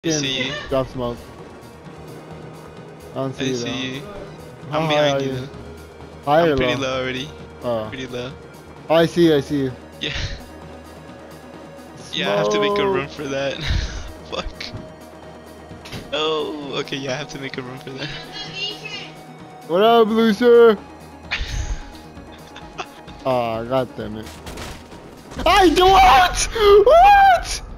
I see you. Drop smoke. I don't see I you see though. you. How I'm high behind are you you? though. High or I'm pretty low? low already. Oh. Pretty low. Oh, I see you, I see you. Yeah. Smoke. Yeah, I have to make a room for that. Fuck. Oh, okay, yeah, I have to make a room for that. What up, loser? Oh, god damn it. I do what? What?